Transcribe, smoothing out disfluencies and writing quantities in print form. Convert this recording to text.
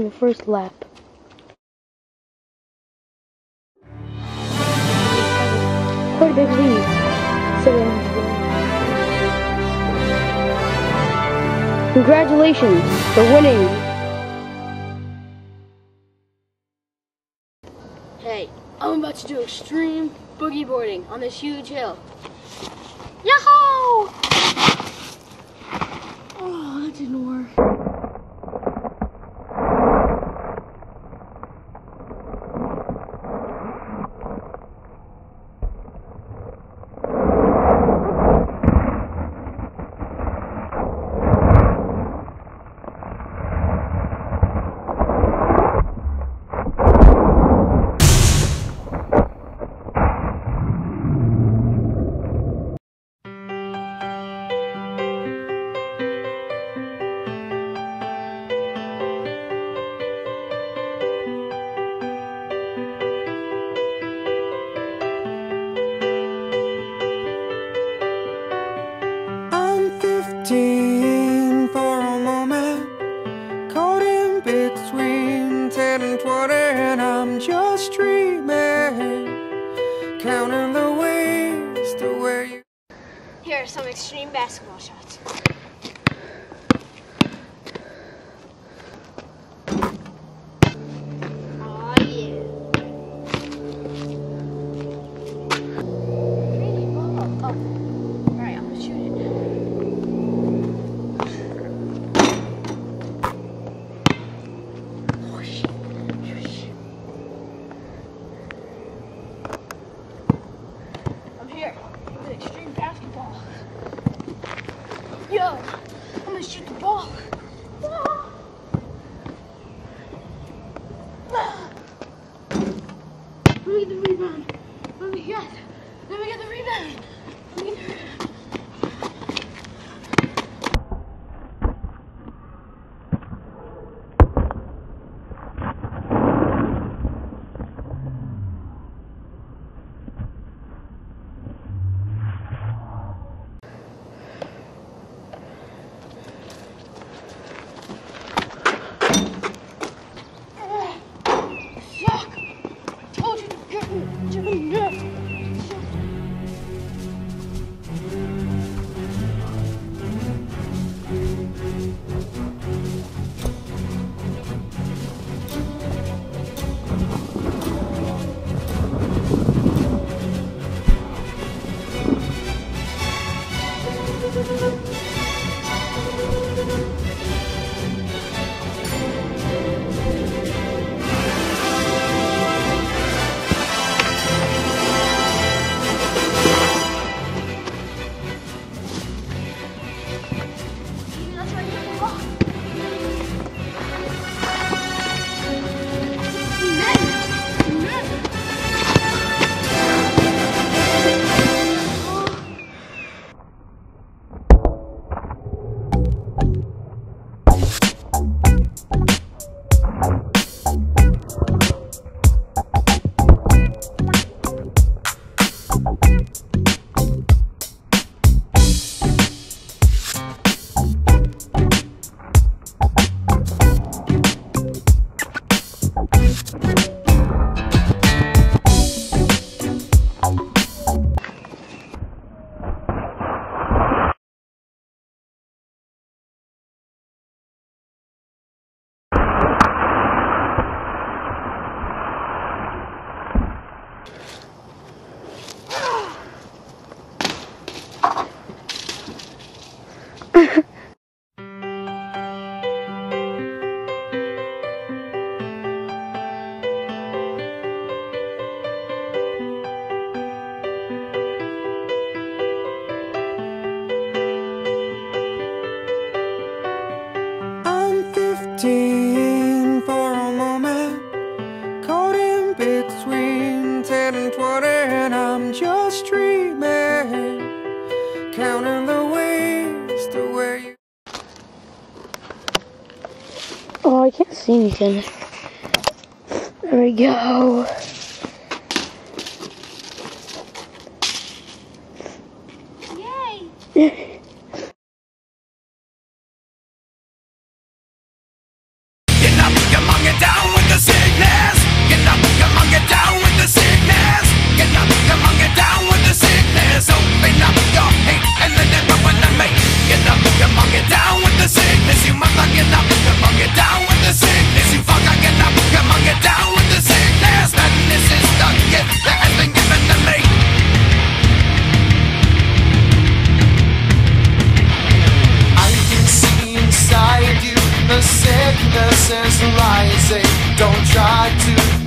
the first lap. Quite a big lead. Congratulations for winning. Hey, I'm about to do extreme boogie boarding on this huge hill. Yahoo! Oh, that didn't work. For a moment, caught in between 10 and 20, and I'm just dreaming, counting the ways to where you. Here are some extreme basketball shots. Oh yeah. Crazy ball. Oh. Alright, I'm gonna shoot it. I'm here with extreme basketball. Yo, I'm gonna shoot the ball. Let me get the rebound. Let me get the rebound. Let me get the rebound. Fuck! I told you to get me to the net! For a moment, caught in between 10 and 20, and I'm just dreaming, counting the ways to where you. Oh, I can't see anything. There we go. Yay! You're not among voices lie and say, don't try to